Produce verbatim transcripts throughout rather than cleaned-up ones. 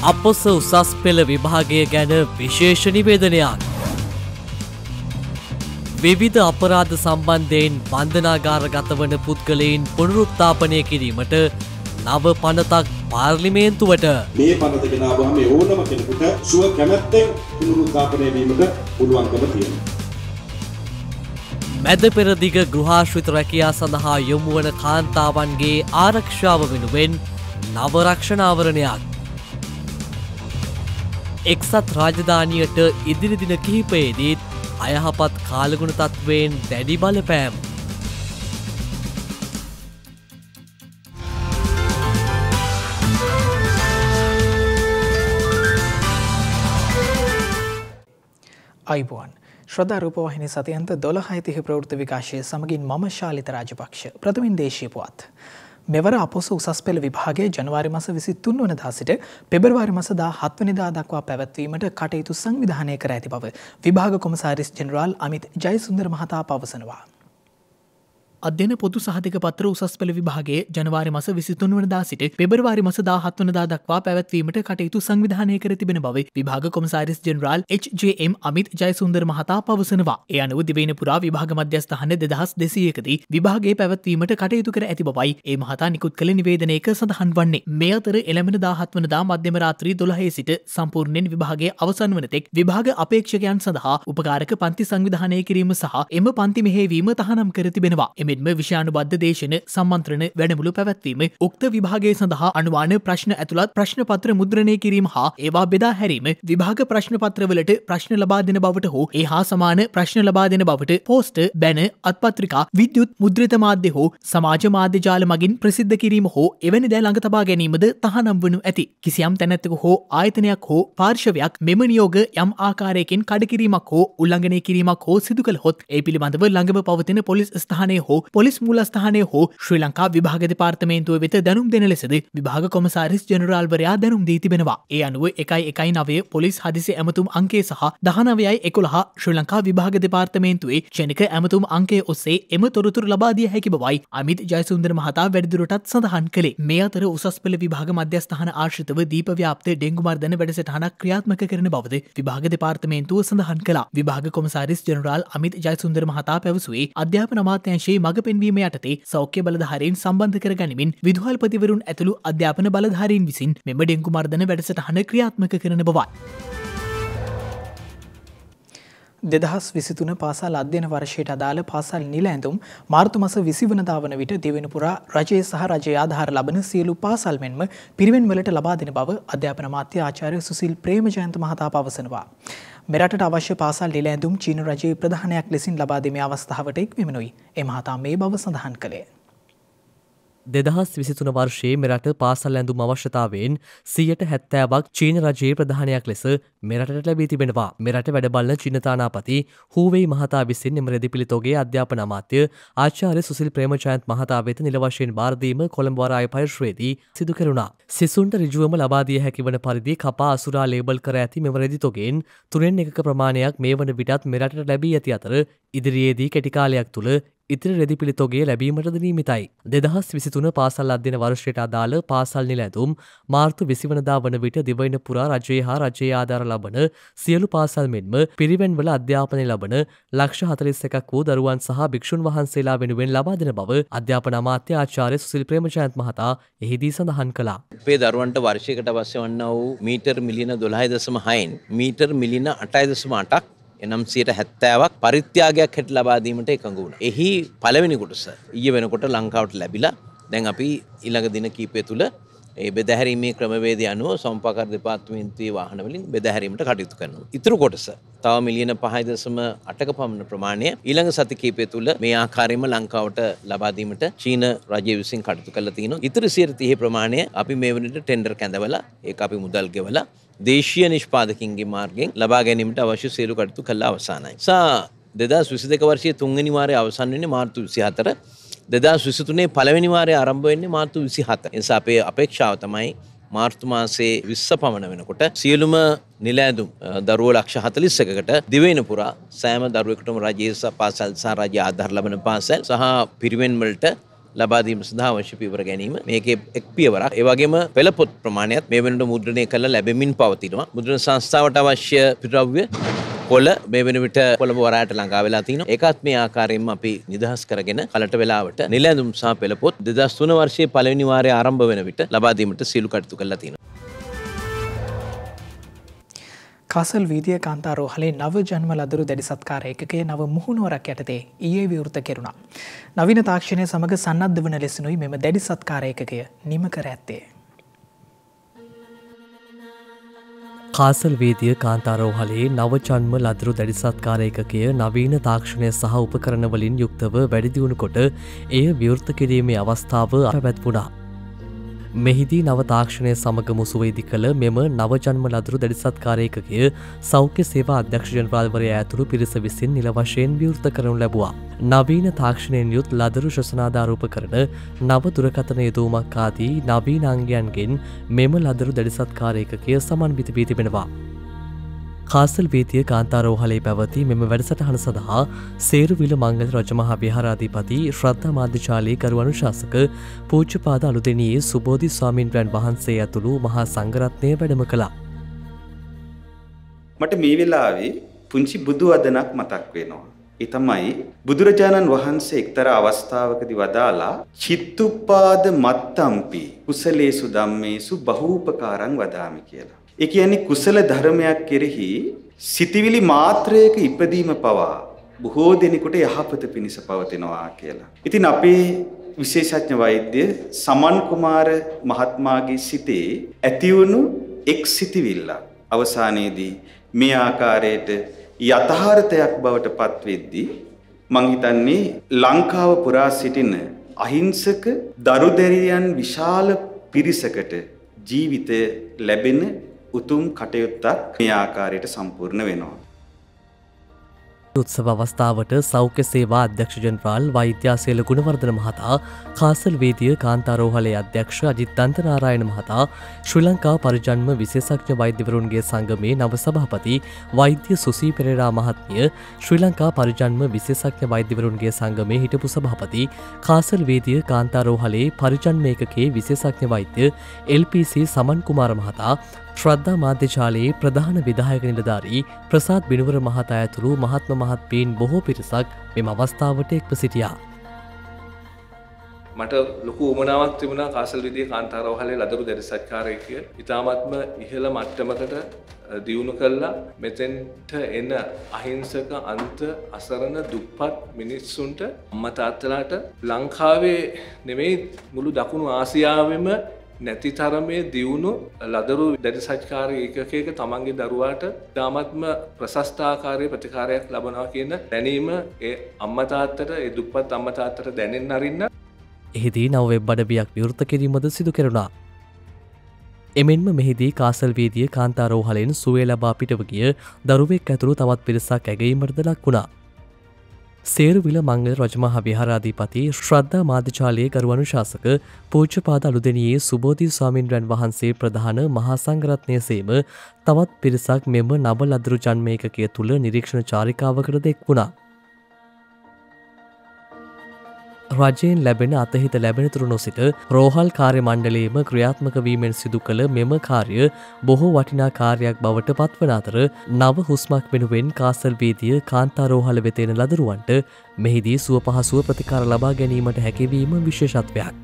අපොස උසස් පෙළ විභාගය ගැන විශේෂ නිවේදනයක්. විවිධ අපරාධ සම්බන්ධයෙන් බන්ධනාගාරගත වන පුද්ගලයින් පුනරුත්ථාපනය කිරීමට නව පනතක් පාර්ලිමේන්තුවට. මේ පනත ගෙනාවම ඕනම කෙනෙකුට සුව කැමැත්තෙන් පුනරුත්ථාපනය වීමට පුළුවන්කම තියෙනවා. මැද පෙරදිග ගෘහාශ්‍රිත රැකියා සඳහා යොමු වන කාන්තාවන්ගේ ආරක්ෂාව වෙනුවෙන් නව රක්ෂණ ආවරණයක්. එක්සත් රාජධානියට ඉදිරි දින කිහිපයේදීත් අයහපත් කාලගුණ තත්වයෙන් දැඩි බලපෑම්. අයිබෝන් ශ්‍රද්ධා රූපවාහිනී සතියන්ත දොළහයි තිහ ප්‍රවෘත්ති විකාශය සමගින් මම ශාලිත රාජපක්ෂ. ප්‍රථමින් දේශීය පුවත්. මෙවර අපොස උසස් පෙළ විභාගයේ ජනවාරි මාස විසිතුන් වනදා සිට පෙබරවාරි මාස දාහත් වෙනිදා දක්වා පැවැත්වීමට කටයුතු සංවිධානය කර ඇති බව විභාග කොමසාරිස් ජෙනරාල් අමිත් ජයසුන්දර මහතා පවසනවා. අධ්‍යයන පොදු සහතික පත්‍ර උසස් පෙළ විභාගයේ ජනවාරි මාස විසිතුන් වනදා සිට පෙබරවාරි මාස දාහත් වනදා දක්වා පැවැත්වීමට කටයුතු සංවිධානය කර තිබෙන බව විභාග කොමසාරිස් general H J M Amith Jayasundara මහතා පවසනවා. ඒ අනුව දිවයින පුරා විභාග මධ්‍යස්ථාන දෙදහස් දෙසීයකදී විභාගයේ පැවැත්වීමට කටයුතු කර ඇති බවයි ඒ මහතා නිකුත් කළ නිවේදනයක සඳහන් වන්නේ. මේ අතර එළඹෙන දාහත් වනදා මධ්‍යම රාත්‍රී දොළහේ සිට සම්පූර්ණයෙන් විභාගයේ අවසන් වන තෙක් විභාග අපේක්ෂකයන් සඳහා උපකාරක පන්ති සංවිධානය කිරීම සහ එම පන්ති මෙහෙයවීම තහනම් කර තිබෙනවා. එමෙන්ම විෂයානුබද්ධ දේශන සම්මන්ත්‍රණ වැඩමුළු පැවැත්වීම, උක්ත විභාගය සඳහා අනුමාන ප්‍රශ්න ඇතුළත් ප්‍රශ්න පත්‍ර මුද්‍රණය කිරීම හා ඒවා බෙදා හැරීම, විභාග ප්‍රශ්න පත්‍රවලට ප්‍රශ්න ලබා දෙන බවට හෝ ඒ හා සමාන ප්‍රශ්න ලබා දෙන බවට පෝස්ටර්, බැනර්, අත්පත්‍රිකා, විද්‍යුත් මුද්‍රිත මාධ්‍ය හෝ සමාජ මාධ්‍ය ජාල මගින් ප්‍රසිද්ධ කිරීම හෝ එවැනි දෑ ළඟ තබා ගැනීමද තහනම් වනු ඇති. කිසියම් තැනැත්තෙකු හෝ ආයතනයක් හෝ පාර්ශවයක් මෙම නියෝග යම් ආකාරයකින් කඩකිරීමක් හෝ උල්ලංඝනය කිරීමක් හෝ සිදු කළහොත් ඒ පිළිබඳව ළඟම පවතින පොලිස් ස්ථානයේ හෝ පොලිස් මූලස්ථානයේ හෝ ශ්‍රී ලංකා විභාග දෙපාර්තමේන්තුව වෙත දැනුම් දෙන ලෙසද විභාග කොමසාරිස් ජෙනරාල්වරයා දැනුම් දී තිබෙනවා. ඒ අනුව එකයි එකයි නවය පොලිස් හදිසි ඇමතුම් අංකය සහ දහනවයයි එකොළහ ශ්‍රී ලංකා විභාග දෙපාර්තමේන්තුවේ ක්ෂණික ඇමතුම් අංකය ඔස්සේ එම තොරතුරු ලබා දිය හැකි බවයි අමිත් ජයසුන්දර මහතා වැඩිදුරටත් සඳහන් කළේ. මේ අතර උසස් පෙළ විභාග මධ්‍යස්ථාන ආශ්‍රිතව දීප ව්‍යාප්ත ඩෙංගු මර්ධන වැඩසටහනක් ක්‍රියාත්මක කරන බවද විභාග දෙපාර්තමේන්තුව සඳහන් කළා. විභාග කොමසාරිස් ජෙනරාල් අමිත් ජයසුන්දර මහතා පැවසුවේ අධ්‍යාපන අමාත්‍යාංශයේ මඟ පෙන්වීම යටතේ සෞඛ්‍ය බලධාරීන් සම්බන්ධ කර ගැනීමෙන් විදුහල්පතිවරුන් ඇතුළු අධ්‍යාපන බලධාරීන් විසින් මෙම ඩෙංගු මර්ධන වැඩසටහන ක්‍රියාත්මක කරන බවයි. දෙදහස් විසිතුන පාසල් අධ්‍යයන වර්ෂයට අදාළ පාසල් නිල ඇඳුම් මාර්තු මාස විසි වනදා වන විට දිවෙන පුරා රජයේ සහ රජයේ ආධාර ලබන සියලු පාසල් මෙන්ම පිරිවෙන් වලට ලබා දෙන බව අධ්‍යාපන අමාත්‍ය ආචාර්ය සුසිල් ප්‍රේමජයන්ත මහතා පවසනවා. මෙරටට අවශ්‍ය පාසල් නිල ඇඳුම් චීන රජයේ ප්‍රධානයක් ලෙසින් ලබා දීමේ අවස්ථාවට එක්වෙමිනුයි ඒ මහතා මේ බව සඳහන් කළේ. දෙදහස් විසිතුන වර්ෂයේ මෙරට පාසල් ඇඳුම් අවශ්‍යතාවයෙන් සියයට හැත්තෑවක් චීන රජයේ ප්‍රධානයක් ලෙස මෙරටට ලැබී තිබෙනවා. මෙරට වැඩබලන චීන තානාපති හූවෙයි මහතා විසින් එම රෙදිපිලිතෝගේ අධ්‍යාපන අමාත්‍ය ආචාර්ය සුසිල් ප්‍රේමජයන්ත මහතා වෙත නිල වශයෙන් භාර දීම කොළඹ වරාය පරිශ්‍රයේදී සිදු කෙරුණා. සිසුන්ට ඍජුවම ලබා දිය හැකි වන පරිදි කපා අසුරා ලේබල් කර ඇති මෙම රෙදිතෝගෙන් තුනෙන් එකක ප්‍රමාණයක් මේ වන විටත් මෙරටට ලැබී ඇති අතර ඉදිරියේදී කෙටි කාලයක් තුළ ඉතිරි රෙදිපිලිතෝගේ ලැබීමට නියමිතයි. දෙදහස් විසිතුන පාසල් අධ්‍යයන වර්ෂයට අදාළ පාසල් නිල ඇඳුම් මාර්තු විසි වනදා වන විට දිවයින පුරා රජයේ හා රජයේ ආධාර ලබන සියලු පාසල් මෙන්ම පිරිවෙන්වල අධ්‍යාපනය ලබන ලක්ෂ හතළිස් එකක් වූ දරුවන් සහ භික්ෂුන් වහන්සේලා වෙනුවෙන් ලබා දෙන බව අධ්‍යාපන අමාත්‍ය ආචාර්ය සුසිල් ප්‍රේමජයන්ත මහතා එහිදී සඳහන් කළා. අපේ දරුවන්ට වර්ෂයකට අවශ්‍ය වන්නා වූ මීටර් මිලියන දොළහයි දශම හයන් මීටර් මිලියන අටයි දශම අටක් එනම් සියයට හැත්තෑවක් පරිත්‍යාගයක් හැට ලබා දීමට එකඟ වුණා. එහි පළවෙනි කොටස ඊයේ වෙනකොට ලංකාවට ලැබිලා දැන් අපි ඊළඟ දින කිහිපය තුළ ඒ බෙදාහැරීමේ ක්‍රමවේදය අනුව සම්පාකාර දෙපාර්තමේන්තුවේ වාහන වලින් බෙදාහැරීමට කටයුතු කරනවා. ඊතුරු කොටස තව මිලියන පහයි දශම අටක පමණ ප්‍රමාණය ඊළඟ සති කිහිපය තුළ මේ ආකාරයෙන්ම ලංකාවට ලබා දීමට චීන රජය විසින් කටයුතු කරලා තිනවා. ඊතුරු සියයට තිහ ප්‍රමාණය අපි මේ වෙනට ටෙන්ඩර් කැඳවලා ඒක අපි මුදල් ගෙවලා දේශීය නිෂ්පාදකින්ගේ මාර්ගයෙන් ලබා ගැනීමට අවශ්‍ය සියලු කටයුතු කළා අවසానයි. සා දෙදහස් විසි දෙක වර්ෂයේ තුන්වෙනි වාරයේ අවසන් වෙන්නේ මාර්තු විසි හතර. දෙදහස් විසිතුනේ පළවෙනි වාරයේ ආරම්භ වෙන්නේ මාර්තු විසි හත. ඒ නිසා අපේ අපේක්ෂාව තමයි මාර්තු මාසයේ විස්ස පමණ වෙනකොට සියලුම නිල ඇඳුම් දරුවෝ ලක්ෂ හතළිස් එකකට දිවයින පුරා සෑම දරුවෙකුටම රජයේ පාසල් සහ රජයේ ආධාර ලබන පාසල් සහ පිරිවෙන් වලට ලබා දීම සඳහා අවශ්‍ය පියවර ගැනීම මේකේ එක් පියවරක්. ඒ වගේම පෙළපොත් ප්‍රමාණයත් මේ වෙනකොට මුද්‍රණය කරලා ලැබෙමින් පවතිනවා. මුද්‍රණ සංස්ථාවට අවශ්‍ය ද්‍රව්‍ය කොළ මේ වෙන විට කොළඹ වරායට ළඟා වෙලා තිනවා. ඒකත් මේ ආකාරයෙන්ම අපි නිදහස් කරගෙන කලට වෙලාවට නිලැඳුම් සහ පෙළපොත් දෙදහස් තුන වර්ෂයේ පළවෙනි වාරයේ ආරම්භ වෙන විට ලබා දීමට සීලු කටයුතු කරලා තිනවා. කාසල් වීදිය කාන්තාරෝහලේ නව ජන්ම ලදරු දැඩි සත්කාර ඒකකයේ නව මුහුණුවරක් යටතේ ඊයේ විවෘත කෙරුණා. නවීන තාක්ෂණය සමග සන්නද්ධ වන ලෙසිනුයි මෙම දැඩි සත්කාර ඒකකය නිම කර ඇත්තේ. කාසල් වීදිය කාන්තාරෝහලේ නව ජන්ම ලදරු දැඩි සත්කාර ඒකකය නවීන තාක්ෂණය සහ උපකරණ වලින් යුක්තව වැඩි දියුණු කොට එය විවෘත කිරීමේ අවස්ථාව පැවැත්වුණා. මෙහිදී නව තාක්ෂණය සමග මුසු වේදි කළ මෙම නවජන්ම ලදරු දැඩි සත්කාර ඒකකය සෞඛ්‍ය සේවා අධ්‍යක්ෂ ජනරාල්වරයා ඇතුළු පිරිස විසින් නිල වශයෙන් විවෘත කරනු ලැබුවා. නවීන තාක්ෂණයෙන් යුත් ලදරු ශ්වසනාධාර උපකරණ නව දුරකථන යෙදවුමක් ආදී නවීන අංගයන්ගෙන් මෙම ලදරු දැඩි සත්කාර ඒකකය සමන්විත වී තිබෙනවා. කාසල් වීදිය කාන්තාරෝහලේ පැවති මෙම වැඩසටහන සඳහා සේරුවිල මංගල රජමහා විහාරාධිපති ශ්‍රද්ධා මාධ්‍යශාලී ගරු අනුශාසක පූජ්‍යපාද අලුදෙණියේ සුබෝධි ස්වාමින්වයන් වහන්සේ ඇතුළු මහා සංඝරත්නය වැඩම කළා. මට මේ වෙලාවේ පුංචි බුදු වදනක් මතක් වෙනවා. ඒ තමයි බුදුරජාණන් වහන්සේ එක්තරා අවස්ථාවකදී වදාලා චිත්තුප්පාද මත්තම්පි කුසලේසු ධම්මේසු බහූපකාරං වදාමි කියලා. ඒ කියන්නේ කුසල ධර්මයක් කෙරෙහි සිටිවිලි මාත්‍රයක ඉපදීම පවා බොහෝ දෙනෙකුට යහපත පිණිස පවතිනවා කියලා. ඉතින් අපේ විශේෂඥ වෛද්‍ය සමන් කුමාර මහත්මයාගේ සිතේ ඇතිවුණු එක් සිටිවිල්ල අවසානයේදී මේ ආකාරයට යථාර්ථයක් බවට පත් වෙද්දී මං හිතන්නේ ලංකාව පුරා සිටින අහිංසක දරුදැරියන් විශාල පිරිසකට ජීවිතය ලැබෙන උතුම් කටයුත්තක් මේ ආකාරයට සම්පූර්ණ වෙනවා. උත්සව අවස්ථාවට සෞඛ්‍ය සේවා අධ්‍යක්ෂ ජනරාල් වෛද්‍යාසේල ගුණවර්ධන මහතා, කාසල් වීදිය කාන්තාරෝහලේ අධ්‍යක්ෂ අජිත් දන්තනාරායන මහතා, ශ්‍රී ලංකා පරිජන්ම විශේෂඥ වෛද්‍යවරුන්ගේ සංගමේ නව සභාපති වෛද්‍ය සුසී පෙරේරා මහත්මිය, ශ්‍රී ලංකා පරිජන්ම විශේෂඥ වෛද්‍යවරුන්ගේ සංගමේ හිටපු සභාපති, කාසල් වීදිය කාන්තාරෝහලේ පරිජන්ම ඒකකයේ විශේෂඥ වෛද්‍ය එල් පී සී සමන් කුමාර මහතා, ශ්‍රද්ධා මාධ්‍යශාලයේ ප්‍රධාන විධායක නිලධාරී ප්‍රසාද් බිනුවර මහතා ඇතුළු මහත්ම මහත්මීන් බොහෝ පිරිසක් මෙම අවස්ථාවට එක්ව සිටියා. මට ලොකු උමනාවක් තිබුණා කාසල් වීදියේ කාන්තාරෝහලේ ලදරු දැඩි සත්කාරයකය ඉතාමත්ම ඉහළ මට්ටමකට දියුණු කළා මෙතෙන්ට එන අහිංසක අන්ත අසරණ දුප්පත් මිනිස්සුන්ට අම්මා තාත්තලාට ලංකාවේ නෙමෙයි මුළු දකුණු ආසියාවෙම නැති තරමේ දියුණු ලදරු දැඩි සත්කාර ඒකකයක තමන්ගේ දරුවාට දාමත්ම ප්‍රශස්තාකාරයේ ප්‍රතිකාරයක් ලබනවා කියන දැනීම ඒ අම්මා තාත්තට ඒ දුප්පත් අම්මා තාත්තට දැනෙන්න අරින්න. එහිදී නව වෙබ් අඩවියක් විවෘත කිරීමද සිදු කෙරුණා. එමෙන්ම මෙහිදී කාසල් වීදිය කාන්තාරෝහලෙන් සුවය ලබා පිටව ගිය දරුවෙක් ඇතුළු තවත් පිරිසක් ඇගයීමට ලක් වුණා. සේරුවිල මංගල රජමහා විහාරාධිපති ශ්‍රද්ධා මාධ්‍යශාලයේ ගරු අනුශාසක පූජ්‍යපාද අලුදෙණියේ සුබෝධි ස්වාමින්වයන් වහන්සේ ප්‍රධාන මහා සංඝරත්නය සේම තවත් පිරිසක් මෙම නව ලදරු ජන්ම ඒකකය තුළ නිරීක්ෂණ චාරිකාවකට එක් වුණා. රජයෙන් ලැබෙන අතහිත ලැබෙනතුරු නොසිට රෝහල් කාර්ය මණ්ඩලයේම ක්‍රියාත්මක වීමෙන් සිදු කළ මෙම කාර්ය බොහෝ වටිනා කාර්යයක් බවට පත්වන අතර නව හුස්මක් වෙනුවෙන් කාසල් වීදිය කාන්තාරෝහල වෙත එන ලදරුවන්ට මෙහිදී සුව පහසුව ප්‍රතිකාර ලබා ගැනීමට හැකිවීම විශේෂත්වයක්.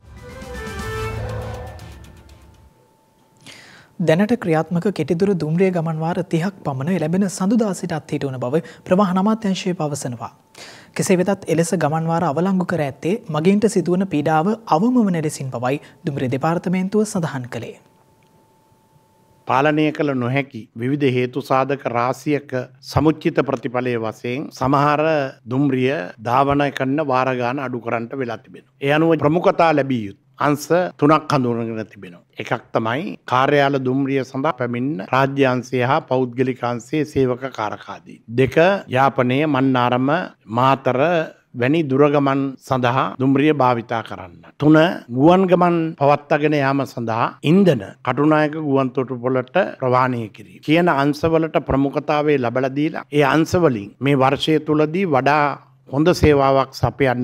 දැනට ක්‍රියාත්මක කෙටිදුර දුම්රිය ගමන්වාර තිහක් පමණ ලැබෙන සඳුදා සිට අත්හිටුවන බව ප්‍රවාහන අමාත්‍යාංශය පවසනවා. කෙසේ වෙතත් එලෙස ගමන්වාර අවලංගු කර ඇත්තේ මගින්ට සිදුවන පීඩාව අවම වන ලෙසින් බවයි දුම්රිය දෙපාර්තමේන්තුව සඳහන් කළේ. පාලනය කළ නොහැකි විවිධ හේතු සාධක රාශියක සමුච්චිත ප්‍රතිඵලයේ වශයෙන් සමහර දුම්රිය ධාවන කරන වාර ගන්න අඩු කරන්නට වෙලා තිබෙනවා. ඒ අනුව ප්‍රමුඛතා ලැබිය යුතු අංශ තුනක් හඳුන්වගෙන තිබෙනවා. එකක් තමයි කාර්යාල දුම්රිය සඳහා පැමිණ රාජ්‍ය අංශය හා පෞද්ගලික අංශයේ සේවක කාරකාදී. දෙක යාපනයේ මන්නාරම මාතර වැනි දුරගමන් සඳහා දුම්රිය භාවිතා කරන්න. තුන ගුවන් ගමන් පවත්වාගෙන යාම සඳහා ඉන්ධන කටුනායක ගුවන් තොටුපළට ප්‍රවාහනය කිරීම. කියන අංශවලට ප්‍රමුඛතාවය ලැබලා දීලා ඒ අංශවලින් මේ වර්ෂය තුලදී වඩා හොඳ සේවාවක් සපයන්න නම්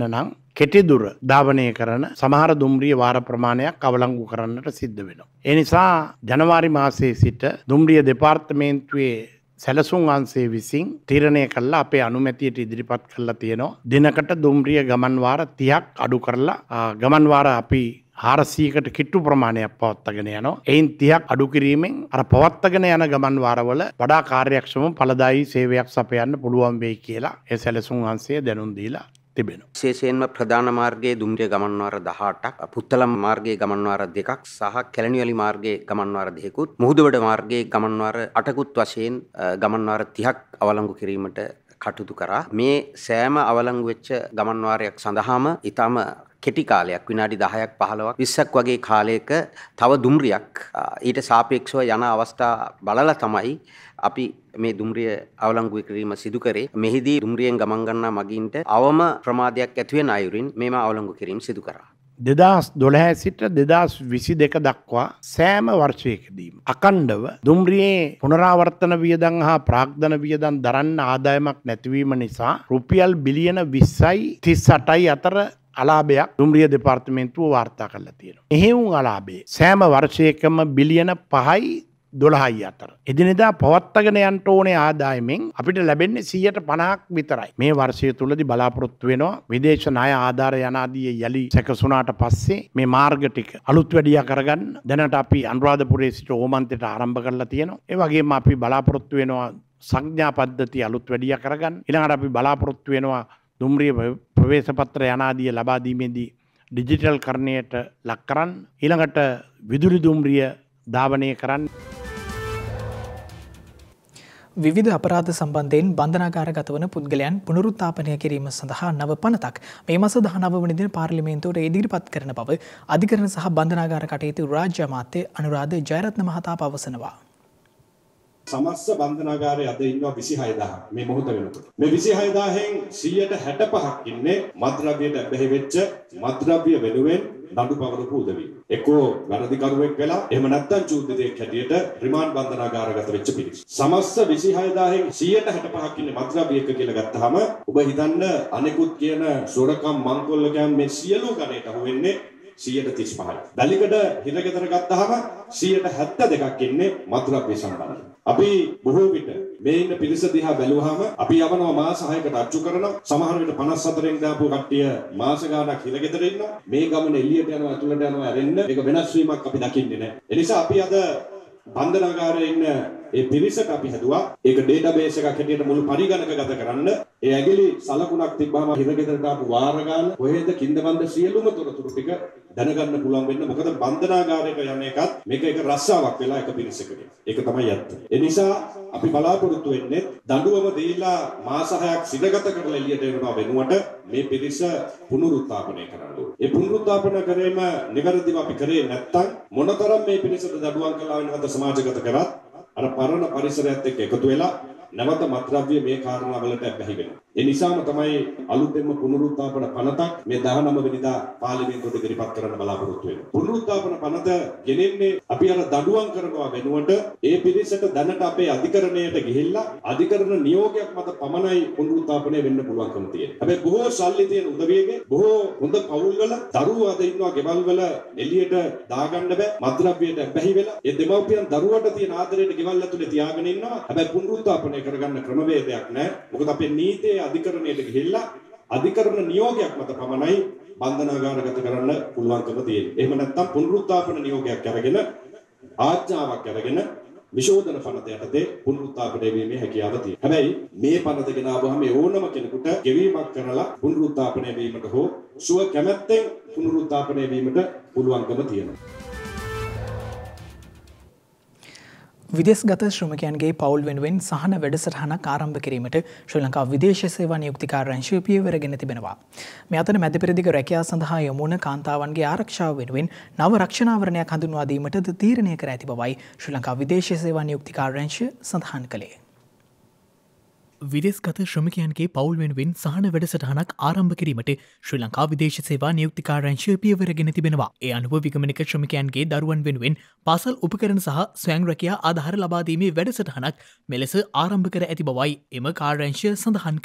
කෙටිදුර ධාවනය කරන සමහර දුම්රිය වාර ප්‍රමාණයක් අවලංගු කරන්නට සිද්ධ වෙනවා. ඒ නිසා ජනවාරි මාසයේ සිට දුම්රිය දෙපාර්තමේන්තුවේ සැලසුම් අංශය විසින් තීරණය කළා අපේ අනුමැතියට ඉදිරිපත් කළා තියෙනවා. දිනකට දුම්රිය ගමන් වාර තිහක් අඩු කරලා ගමන් වාර අපි හාරසීයකට කිට්ටු ප්‍රමාණයක් පවත්වාගෙන යනවා. එයින් තිහක් අඩු කිරීමෙන් අර පවත්වාගෙන යන ගමන් වාරවල වඩා කාර්යක්ෂම ඵලදායී සේවයක් සපයන්න පුළුවන් වෙයි කියලා ඒ සැලසුම් අංශය දැනුම් දීලා තිබෙනවා. විශේෂයෙන්ම ප්‍රධාන මාර්ගයේ දුම්රිය ගමන් වාර දහඅටක්, පුත්තලම් මාර්ගයේ ගමන් වාර දෙකක් සහ කැලණිවැලි මාර්ගයේ ගමන් වාර දෙකකුත්, මුහුදුබඩ මාර්ගයේ ගමන් වාර අටකුත් වශයෙන් ගමන් වාර තිහක් අවලංගු කිරීමට කටයුතු කරා. මේ සෑම අවලංගු වෙච්ච ගමන් වාරයක් සඳහාම ඊටම කෙටි කාලයක් විනාඩි දහයක් පහළොවක් විස්සක් වගේ කාලයක තව දුම්රියක් ඊට සාපේක්ෂව යන අවස්ථා බලලා තමයි අපි මේ දුම්රිය අවලංගු කිරීම සිදු කරේ. මෙහිදී දුම්රියෙන් ගමන් ගන්නා මගීන්ට අවම ප්‍රමාදයක් ඇති වෙන අයුරින් මේම අවලංගු කිරීම සිදු කරා. දෙදහස් දොළහ සිට දෙදහස් විසි දෙක දක්වා සෑම වර්ෂයකදීම අකණ්ඩව දුම්රියේ පුනරාවර්තන වියදම් හා ප්‍රාග්ධන වියදම් දරන්න ආදායමක් නැතිවීම නිසා රුපියල් බිලියන විස්සයි තිස් අටයි අතර අලාභයක් දුම්රිය දෙපාර්තමේන්තුව වාර්තා කරලා තියෙනවා. එහෙවුන් අලාභේ සෑම වර්ෂයකම බිලියන පහයි දොළහයි අතර. එදිනෙදා පවත්වාගෙන යන්න ඕනේ ආදායමෙන් අපිට ලැබෙන්නේ සියයට පනහක් විතරයි. මේ වර්ෂය තුලදී බලාපොරොත්තු වෙනවා විදේශ ණය ආධාර යනාදී යලි සැකසුණාට පස්සේ මේ මාර්ග ටික අලුත් වැඩියා කරගන්න දැනට අපි අනුරාධපුරයේ සිට ඕමන්තයට ආරම්භ කරලා තියෙනවා. ඒ වගේම අපි බලාපොරොත්තු වෙනවා සංඥා පද්ධතිය අලුත් වැඩියා කරගන්න. ඊළඟට අපි බලාපොරොත්තු වෙනවා දුම්රිය ප්‍රවේශ පත්‍ර යනාදී ලබා දීමේදී ඩිජිටල් කරණයට ලක් කරන්න. ඊළඟට විදුලි දුම්රිය ධාවනය කරන්න. විවිධ අපරාධ සම්බන්ධයෙන් බන්ධනාගාරගත වන පුද්ගලයන් පුනරුත්ථාපනය කිරීම සඳහා නව පනතක් මේ මාස දහනව වන දින පාර්ලිමේන්තුවට ඉදිරිපත් කරන බව අධිකරණ සහ බන්ධනාගාර කටයුතු රාජ්‍ය අමාත්‍ය අනුරාධ ජයරත්න මහතා පවසනවා. සමස්ත බන්ධනාගාරයේ අද ඉන්නවා විසිහය දහසක් මේ මොහොත වෙනකොට. මේ විසිහය දහසෙන් සියයට හැට පහක් ඉන්නේ මත්ද්‍රව්‍යයට බැහැ වෙච්ච මත්ද්‍රව්‍ය වෙනුවෙන් නඩු පවරපු උදවිය. එක්කෝ වැරදිකරුවෙක් වෙලා එහෙම නැත්නම් චූද්දෙක් හැටියට රිමාන්ඩ් බන්ධනාගාරගත වෙච්ච පිරිස. සමස්ත විසිහය දහසෙන් සියයට හැට පහක් ඉන්නේ මත්ද්‍රව්‍ය එක කියලා ගත්තාම ඔබ හිතන්න අනෙකුත් කියන සොරකම් මංකොල්ලකම් මේ සියලු ගණයට අහු වෙන්නේ සියයට තිස් පහයි. දලිකඩ හිරගෙදර ගත්තාම සියයට හැත්තෑ දෙකක් ඉන්නේ මත්ද්‍රව්‍ය සම්බන්ධ. අපි බොහෝ විට මේ ඉන්න පිරිස දිහා බැලුවාම අපි යවනවා මාස හයකට අච්චු කරනවා. සමහර විට පනස් හතරෙන් දාපු කට්ටිය මාස ගාණක් හිරගෙදර ඉන්නවා. මේ ගමන එළියට යනවා ඇතුළට යනවා ඇරෙන්න. මේක වෙනස් වීමක් අපි දකින්නේ නැහැ. ඒ නිසා අපි අද බන්ධනාගාරයේ ඉන්න ඒ පිරිසට අපි හදුවා ඒක ඩේටාබේස් එකක් හැටියට මුළු පරිගණකගත කරන්න. ඒ ඇගිලි සලකුණක් තිබ්බාම හිරගෙදරට ආපු වාර ගාන කොහෙද කින්දබන්ද සියලුම තොරතුරු ටික දැනගන්න පුළුවන් වෙන්න. මොකද බන්ධනාගාරයට යන එකත් මේක එක රස්සාවක් වෙලා එක පිරිසකට. ඒක තමයි ඇත්ත. ඒ නිසා අපි බලාපොරොත්තු වෙන්නේ දඬුවම දීලා මාස හයක් සිරගත කරලා එළියට එනවා වෙනුවට මේ පිරිස පුනරුත්ථාපනය කරන්න ඕනේ. ඒ පුනරුත්ථාපන කරේම නිවැරදිව අපි කරේ නැත්නම් මොනතරම් මේ පිරිසට දඬුවම් කළා වෙනවද සමාජගත කරත් අර පරණ පරිසරයත් එක්ක එකතු වෙලා නැවත මත්ද්‍රව්‍ය මේ කාරණාවලට බැහැ වෙනවා. ඒ නිසාම තමයි අලුතෙන්ම පුනරුත්ථාපන පනතක් මේ දහනව වෙනිදා පාර්ලිමේන්තුවට ඉදිරිපත් කරන්න බලාපොරොත්තු වෙනවා. පුනරුත්ථාපන පනත ගෙනෙන්නේ අපි අර දඬුවම් කරනවා වෙනුවට ඒ පිරිසට දැනට අපේ අධිකරණයට ගිහිල්ලා අධිකරණ නියෝගයක් මත පමණයි පුනරුත්ථාපනය වෙන්න පුළුවන්කම තියෙන්නේ. හැබැයි බොහෝ සල්ලි තියෙන උදවියගේ බොහෝ හොඳ පවුල්වල දරුවෝ අද ඉන්නවා ගෙවල් වල එළියට දාගන්න බෑ මත්ද්‍රව්‍යයට බැහැ වෙලා. ඒ දෙමව්පියන් දරුවට තියෙන ආදරයට ගෙවල් ඇතුලේ තියාගෙන ඉන්නවා. හැබැයි පුනරුත්ථාපනය කරගන්න ක්‍රමවේදයක් නැහැ. මොකද අපේ නීතියේ අධිකරණයට ගිහිල්ලා අධිකරණ නියෝගයක් මත පමණයි බන්ධනාගාරගත කරන්න පුළුවන්කම තියෙන්නේ. එහෙම නැත්නම් පුනරුත්ථාපන නියෝගයක් අරගෙන ආඥාවක් අරගෙන විශෝධන පනත යටතේ පුනරුත්ථාපනය වීමේ හැකියාව තියෙනවා. හැබැයි මේ පනත ගෙනාවුවම ඕනම කෙනෙකුට ගෙවීමක් කරලා පුනරුත්ථාපනය වීමට හෝ සුව කැමැත්තෙන් පුනරුත්ථාපනය වීමට පුළුවන්කම තියෙනවා. විදේශගත ශ්‍රමිකයන්ගේ පවුල් වෙනුවෙන් සහන වැඩසටහනක් ආරම්භ කිරීමට ශ්‍රී ලංකා විදේශ සේවා නියුක්තිකාර්යාංශය පියවරගෙන තිබෙනවා. මේ අතර මැදපෙරදිග රැකියාව සඳහා යොමු වන කාන්තාවන්ගේ ආරක්ෂාව වෙනුවෙන් නව රක්ෂණාවරණයක් හඳුන්වා දීමටද තීරණය කර ඇති බවයි ශ්‍රී ලංකා විදේශ සේවා නියුක්තිකාර්යාංශය සඳහන් කළේ. විදේශගත ශ්‍රමිකයන්ගේ පවුල් වෙනුවෙන් සහන වැඩසටහනක් ආරම්භ කිරීමට ශ්‍රී ලංකා විදේශ සේවා නියුක්තිකාර්යාංශය පියවරගෙන තිබෙනවා. ඒ අනුව විගමනික ශ්‍රමිකයන්ගේ දරුවන් වෙනුවෙන් පාසල් උපකරණ සහ ස්වයං රැකියා ආධාර ලබා දීමේ වැඩසටහනක් මෙලෙස ආරම්භ කර ඇති බවයි එම කාර්යාංශය සඳහන් කළේ.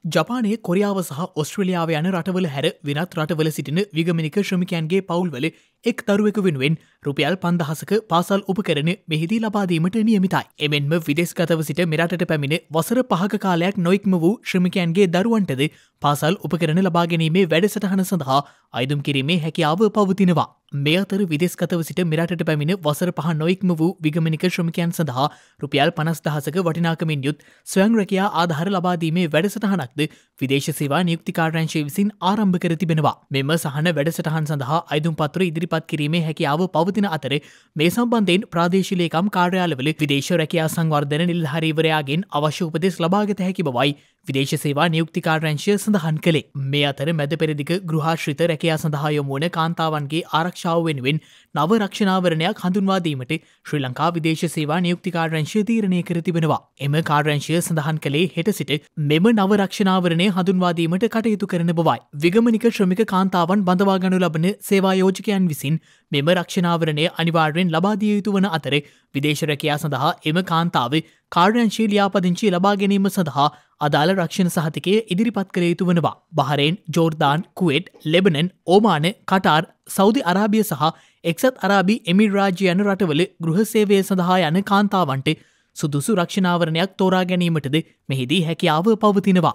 ජපානයේ කොරියාව සහ ඔස්ට්‍රේලියාව යන රටවල හැර වෙනත් රටවල සිටින විගමනික ශ්‍රමිකයන්ගේ පවුල්වල එක් දරුවෙකු වෙනුවෙන් රුපියල් පන්දහසක පාසල් උපකරණ මෙහිදී ලබාදීමට නියමිතයි. එමෙන්ම විදේශගතව සිට මෙරටට පැමිණ වසර පහක කාලයක් නොඉක්ම වූ ශ්‍රමිකයන්ගේ දරුවන්ටද පාසල් උපකරණ ලබා ගැනීමේ වැඩසටහන සඳහා අයදුම් කිරීමේ හැකියාව පවතිනවා. මේ අතර විදේශගතව සිට මෙරටට පැමිණ වසර පහ නොඉක්ම වූ විගමනික ශ්‍රමිකයන් සඳහා රුපියල් පනස් දහසක වටිනාකමින් යුත් ස්වයං රැකියා ආධාර ලබා දීමේ වැඩසටහනක්ද විදේශ සේවා නියුක්ති කාර්යාංශය විසින් ආරම්භ කර තිබෙනවා. මෙම සහන වැඩසටහන් සඳහා අයදුම් පත්‍ර ඉදිරිපත් කිරීමේ හැකියාව පවතින අතර මේ සම්බන්ධයෙන් ප්‍රාදේශීය ලේකම් කාර්යාලවල විදේශ රැකියා සංවර්ධන නිලධාරීවරයාගෙන් අවශ්‍ය උපදෙස් ලබාගත හැකි බවයි විදේශ සේවා නියුක්ති කාර්යාංශය සඳහන් කළේ. මේ අතර මැද පෙරදිග ගෘහාශ්‍රිත රැකියා සඳහා යොමු වන කාන්තාවන්ගේ ආරක්ෂාව වෙනුවෙන් නව රක්ෂණාවරණයක් හඳුන්වා දීමට ශ්‍රී ලංකා විදේශ සේවා නියුක්ති කාර්යාංශය තීරණය කර තිබෙනවා. එම කාර්යාංශය සඳහන් කළේ හෙට සිට මෙම නව රක්ෂණාවරණය හඳුන්වා දීමට කටයුතු කරන බවයි. විගමනික ශ්‍රමික කාන්තාවන් බඳවා ගනු ලබන සේවා යෝජකයන් විසින් මෙම රක්ෂණාවරණය අනිවාර්යෙන් ලබා දිය යුතු වන අතර විදේශ රැකියා සඳහා එම කාන්තාව කාර්යාංශීය ලියාපදිංචි ලබා ගැනීම සඳහා අදාළ රක්ෂණ සහතිකය ඉදිරිපත් කළ යුතු වනවා. බහරේන්, ජෝර්දාන්, කුවේට්, ලෙබනන්, ඕමාන, කටාර්, සෞදි අරාබිය සහ එක්සත් අරාබි එමිරාජ්‍ය යන රටවල ගෘහ සේවය සඳහා යන කාන්තාවන්ට සුදුසු රක්ෂණාවරණයක් තෝරා ගැනීමටද මෙහිදී හැකියාව පවතිනවා.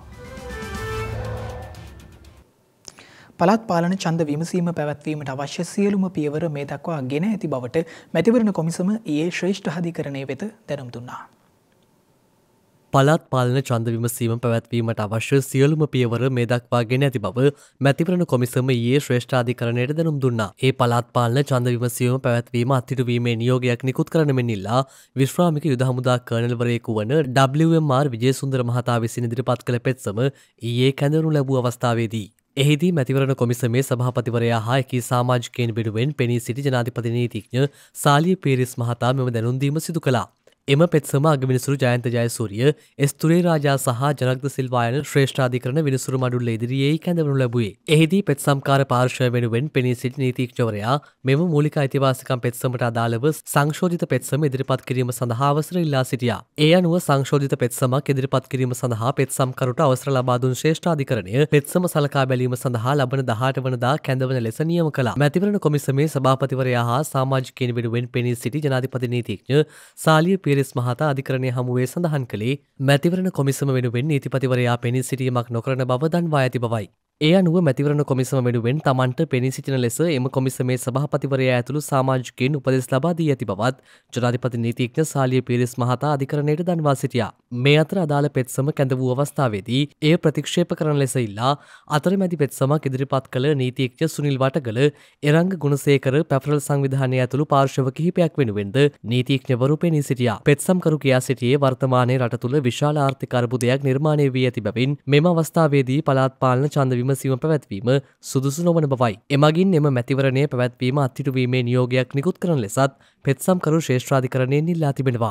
පළාත් පාලන ඡන්ද විමසීම පැවැත්වීමට අවශ්‍ය සියලුම පියවර මේ දක්වා ගෙන ඇති බවට මැතිවරණ කොමිසම ඊයේ ශ්‍රේෂ්ඨ අධිකරණය වෙත දැනුම් දුන්නා. පළාත් පාලන ඡන්ද විමසීම පැවැත්වීමට අවශ්‍ය සියලුම පියවර මේ දක්වා ගෙන ඇති බව මැතිවරණ කොමිසම ඊයේ ශ්‍රේෂ්ඨාධිකරණයට දැනුම් දුන්නා. ඒ පළාත් පාලන ඡන්ද විමසීම පැවැත්වීම අත්හිටුවීමේ නියෝගයක් නිකුත් කරන මෙන් ඉල්ලා විශ්‍රාමික යුද හමුදා කර්නල්වරයෙකු වන ඩබ්ලිව් එම් ආර් විජේසුන්දර මහතා විසින් ඉදිරිපත් කළ පෙත්සම ඊයේ කැඳවනු ලැබූ අවස්ථාවේදී එහිදී මැතිවරණ කොමිසමේ සභාපතිවරයා හා එකී සමාජිකයන් වෙනුවෙන් පෙනී සිටි ජනාධිපති නීතිඥ සාලිය පීරිස් මහතා මෙම දැනුම් දීම සිදු කළා. එම පෙත්සම අගවිනිසුරු ජයන්ත ජයසූරිය, එස් තුරේ රාජා සහ ජනග්ද සිල්වා යන ශ්‍රේෂ්ඨාධිකරණ විනිසුරු මඩුල්ල ඉදිරියේ කැඳවනු ලැබුවේ. එහිදී පෙත්සම්කාර පාර්ශ්වය වෙනුවෙන් පෙනී සිටි නීතිඥවරයා මෙම මූලික අයිතිවාසිකම් පෙත්සමට අදාළව සංශෝධිත පෙත්සම ඉදිරිපත් කිරීම සඳහා අවසර ඉල්ලා සිටියා. ඒ අනුව සංශෝධිත පෙත්සමක් ඉදිරිපත් කිරීම සඳහා පෙත්සම්කරුට අවසර ලබා දුන් ශ්‍රේෂ්ඨාධිකරණය පෙත්සම සලකා බැලීම සඳහා ලබන දහඅට වනදා කැඳවන ලෙස නියම කළා. මැතිවරණ කොමිසමේ සභාපතිවරයා හා සමාජිකයන් වෙනුවෙන් පෙනී සිටි ජනාධිපති නීතිඥ සාලිය පීරිස් මහතා අධිකරණය හමුවේ සඳහන් කළේ මැතිවරණ කොමිසම වෙනුවෙන් නීතිපතිවරයා පෙනී සිටීමක් නොකරන බව දන්වා ඇති බවයි. ඒ අනුව මැතිවරණ කොමිසම වෙනුවෙන් තමන්ට පෙනී සිටින ලෙස එම කොමිසමේ සභාපතිවරයා ඇතුළු සමාජිකයින් උපදෙස් ලබා දී ඇති බවත් ජනාධිපති නීතිඥ සාලිය පීරිස් මහතා අධිකරණයට දන්වා සිටියා. මේ අතර අදාළ පෙත්සම කැඳ වූ අවස්ථාවේදී එය ප්‍රතික්ෂේප කරන ලෙස ඉල්ලා අතරමැදි පෙත්සමක් ඉදිරිපත් කළ නීතිඥ සුනිල් වටගල, එරංග ගුණසේකර, පැපරල් සංවිධානය ඇතුළු පාර්ශව කිහිපයක් වෙනුවෙන්ද නීතිඥවරු පෙනී සිටියා. පෙත්සම්කරු කියා සිටියේ වර්තමානයේ රට තුළ විශාල ආර්ථික අර්බුදයක් නිර්මාණය වී ඇති බැවින් මෙම අවස්ථාවේදී පළාත් පාලන ඡන්ද විමසීම පැවැත්වීම සුදුසු නොවන බවයි. එමගින් එම මැතිවරණය පැවැත්වීම අත්හිටුවීමේ නියෝගයක් නිකුත් කරන ලෙසත් පෙත්සම්කරු ශ්‍රේෂ්ඨාධිකරණයෙන් ඉල්ලා තිබෙනවා.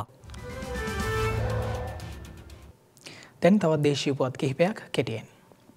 දැන් තවත් දේශීය පුවත් කිහිපයක් කෙටියෙන්.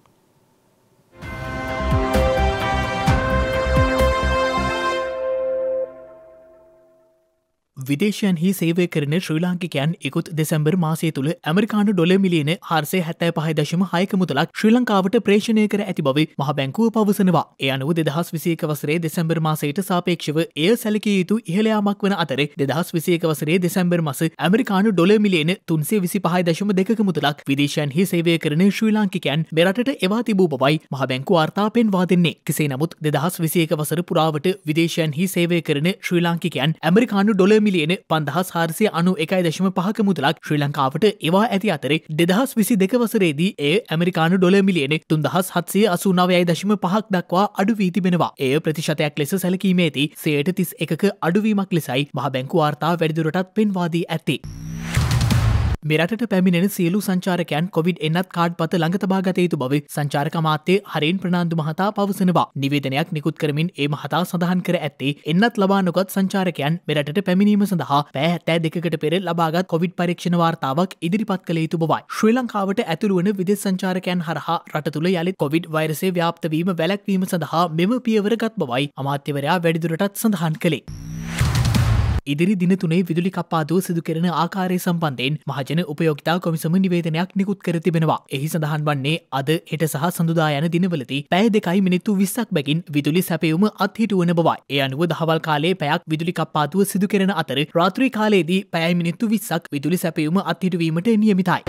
විදේශයන්හි සේවය කරන ශ්‍රී ලාංකිකයන් ඉකුත් දෙසැම්බර් මාසය තුළ ඇමරිකානු ඩොලර් මිලියන හාරසිය හැත්තෑ පහ දශම හයක මුදලක් ශ්‍රී ලංකාවට ප්‍රේෂණය කර ඇති බව මහ බැංකුව පවසනවා. ඒ අනුව දෙදහස් විසියක වසරේ දෙසැම්බර් මාසයට සාපේක්ෂව එය සැලකිය යුතු ඉහළ යාමක් වන අතර දෙදහස් විසියක වසරේ දෙසැම්බර් මාස ඇමරිකානු ඩොලර් මිලියන තුන්සිය විසිපහ දශම දෙකක මුදලක් විදේශයන්හි සේවය කරන ශ්‍රී ලාංකිකයන් මෙරටට එවා තිබූ බවයි මහ බැංකුව වාර්තා පෙන්වා දෙන්නේ. කෙසේ නමුත් දෙදහස් විසියක වසර පුරාවට විදේශයන්හි සේවය කරන ශ්‍රී ලාංකිකයන් ඇමරිකානු ඩොලර් මිලියන පන්දහස් හාරසිය අනු එකයි දශම පහක මුදලක් ශ්‍රී ලංකාවට එවා ඇති අතර දෙදහස් විසි දෙක වසරේදී එය ඇමරිකානු ඩොලර් මිලියන තුන්දහස් හත්සිය අසූ නවයයි දශම පහක් දක්වා අඩු වී තිබෙනවා. එය ප්‍රතිශතයක් ලෙස සැලකීමේදී සියයට තිස් එකක අඩුවීමක් ලෙසයි මහ බැංකු වාර්තා වැඩිදුරටත් පෙන්වා දී ඇත්තේ. මෙරටට පැමිණෙන සියලු සංචාරකයන් කොවිඩ් එන්නත් කාඩ් පත ළඟ තබා ගත යුතු බව සංචාරක අමාත්‍ය හරින් ප්‍රනාන්දු මහතා පවසනවා. නිවේදනයක් නිකුත් කරමින් ඒ මහතා සඳහන් කර ඇත්තේ එන්නත් ලබා නොගත් සංචාරකයන් මෙරටට පැමිණීම සඳහා පැය හැත්තෑ දෙකකට පෙර ලබාගත් කොවිඩ් පරීක්ෂණ වාර්තාවක් ඉදිරිපත් කළ යුතු බවයි. ශ්‍රී ලංකාවට ඇතුළු වන විදේශ සංචාරකයන් හරහා රට තුළ යළිත් කොවිඩ් වෛරසය ව්‍යාප්ත වීම වැළැක්වීම සඳහා මෙම පියවර ගත් බවයි අමාත්‍යවරයා වැඩිදුරටත් සඳහන් කළේ. ඉදිරි දින තුනේ විදුලි කප්පාදුව සිදු කෙරෙන ආකාරය සම්බන්ධයෙන් මහජන උපයෝගිතා කොමිසම නිවේදනයක් නිකුත් කර තිබෙනවා. එහි සඳහන් වන්නේ අද හෙට සහ සඳුදා යන දිනවලදී පැය දෙකයි මිනිත්තු විස්සක් බැගින් විදුලි සැපයුම අත්හිටුවන බවයි. ඒ අනුව දහවල් කාලයේ පැයක් විදුලි කප්පාදුව සිදු කෙරෙන අතර රාත්‍රී කාලයේදී පැයයි මිනිත්තු විස්සක් විදුලි සැපයුම අත්හිටුවීමට නියමිතයි.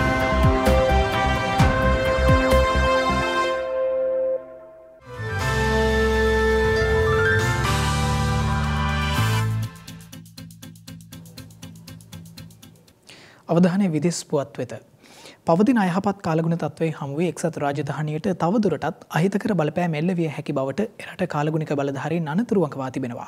අවධානය විදෙස් පුවත් වෙත. පවතින අයහපත් කාලගුණ තත්ත්වයේ හමුවේ එක්සත් රාජධානියට තවදුරටත් අහිතකර බලපෑම් එල්ල විය හැකි බවට එරට කාලගුණික බලධාරීන් අනතුරු වංකවා තිබෙනවා.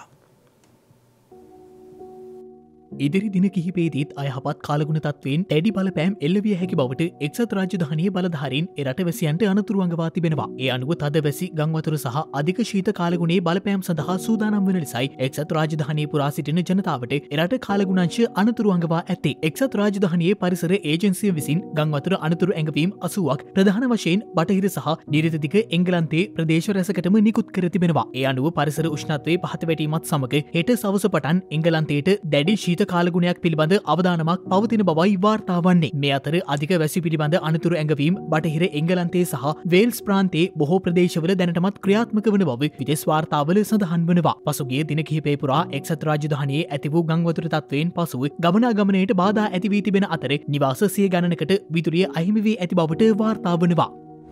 ඉදිරි දින කිහිපේදීත් අයහපත් කාලගුණ තත්වයෙන් දැඩි බලපෑම් එල්ලවිය හැකි බවට එක්සත් රාජධානයේ බලධාරීන් එරට වැසියන්ට අනතුරු වංගවා තිබෙනවා. ඒ අනුව තද වැසි ගංවතුර සහ අධික ශීත කාලගුණයේ බලපෑම් සඳහා සූදානම් වන ලෙසයි එක්සත් රාජධානයේ පුරා සිටින ජනතාවට එරට කාලගුණංශ අනතුරු වංගවා ඇත්තේ. එක්සත් රාජධානයේ පරිසර ඒජන්සිය විසින් ගංවතුර අනතුරු ඇඟවීම් අසූවක් ප්‍රධාන වශයෙන් බටහිර සහ නිරිතදිග එංගලන්තයේ ප්‍රදේශ රැසකටම නිකුත් කර තිබෙනවා. ඒ අනුව පරිසර උෂ්ණත්වයේ පහත වැටීමත් සමග හෙට සවස පටන් එංගලන්තයට දැඩි ශීත කාලගුණයක් පිළිබඳ අවධානමක් පවතින බවයි වාර්තා වන්නේ. මේ අතර අධික වැසි පිළිබඳ අනතුරු ඇඟවීම් බටහිර එංගලන්තයේ සහ වේල්ස් ප්‍රාන්තයේ බොහෝ ප්‍රදේශවල දැනටමත් ක්‍රියාත්මක වන බව විදෙස් වාර්තාවල සඳහන් වනවා. පසුගිය දින කිහිපය පුරා එක්සත් රාජධානියේ ඇති වූ ගංවතුර තත්වයෙන් පසුව ගමනාගමනයට බාධා ඇති වී තිබෙන අතර නිවාස සිය ගණනකට විදුලිය අහිමි වී ඇති බවට වාර්තා වනවා.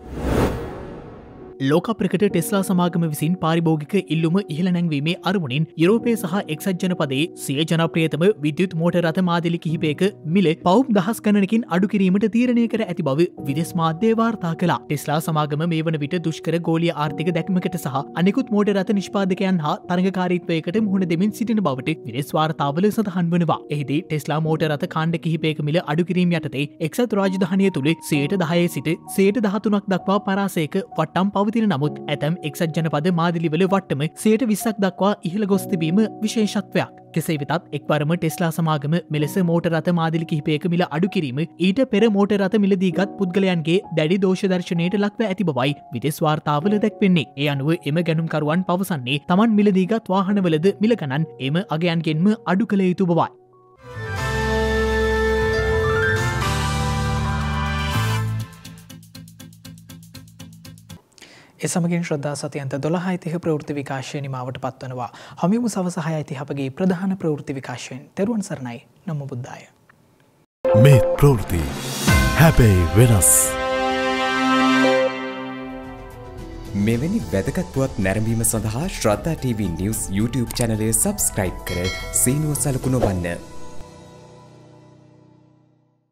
ලෝක ප්‍රකට ටෙස්ලා සමාගම විසින් පාරිභෝගික ඉල්ලුම ඉහළ නැංවීමේ අරමුණින් යුරෝපය සහ එක්සත් ජනපදයේ සිය ජනප්‍රියතම විද්‍යුත් මෝටර් රථ මාදිලි කිහිපයක මිල පවුම් දහස් ගණනකින් අඩු කිරීමට තීරණය කර ඇති බව විදෙස් මාධ්‍යය වාර්තා කළා. ටෙස්ලා සමාගම මේ වන විට දුෂ්කර ගෝලීය ආර්ථික දැක්මකට සහ අනෙකුත් මෝටර් රථ නිෂ්පාදකයන් හා තරඟකාරීත්වයකට මුහුණ දෙමින් සිටින බවට විදෙස් වාර්තාවල සඳහන් වනවා. එහිදී ටෙස්ලා මෝටර් රථ කාණ්ඩ කිහිපයක මිල අඩු කිරීම යටතේ එක්සත් රාජධානිය තුළ සියයට දහයේ සිට සියයට දහතුනක් දක්වා පරාසයක වට්ටම් පවතින නමුත් ඇතැම් එක්සත් ජනපද මාදිලිවල වට්ටම සියයට විස්සක් දක්වා ඉහළ ගොස් තිබීම විශේෂත්වයක්. කෙසේ වෙතත් එක්වරම ටෙස්ලා සමාගම මෙලෙස මෝටර් රථ මාදිලි කිහිපයක මිල අඩු කිරීම ඊට පෙර මෝටර් රථ මිලදීගත් පුද්ගලයන්ගේ දැඩි දෝෂ දර්ශනයට ලක්ව ඇති බවයි විදෙස් වාර්තාවල දැක්වෙන්නේ. ඒ අනුව එම ගැනුම්කරුවන් පවසන්නේ තමන් මිලදීගත් වාහනවලද මිල ගණන් එම අගයන්ගෙන්ම අඩු කළ යුතු බවයි. ඒ සමගින් ශ්‍රද්ධා සතියන්ත දොළහයි තිහ ප්‍රවෘත්ති විකාශය නිමාවට පත්වනවා. හමුවමු සවස හයයි තිහ අපගේ ප්‍රධාන ප්‍රවෘත්ති විකාශයෙන්. තෙරුවන් සරණයි. නමෝ බුද්ධාය. මේ ප්‍රවෘත්ති හැබැයි වෙනස්. මෙවැනි වැදගත් පුවත් නැරඹීම සඳහා ශ්‍රද්ධා ටීවී නිවුස් YouTube චැනලය සබ්ස්ක්‍රයිබ් කර සීනුව සලකුණු වන්න.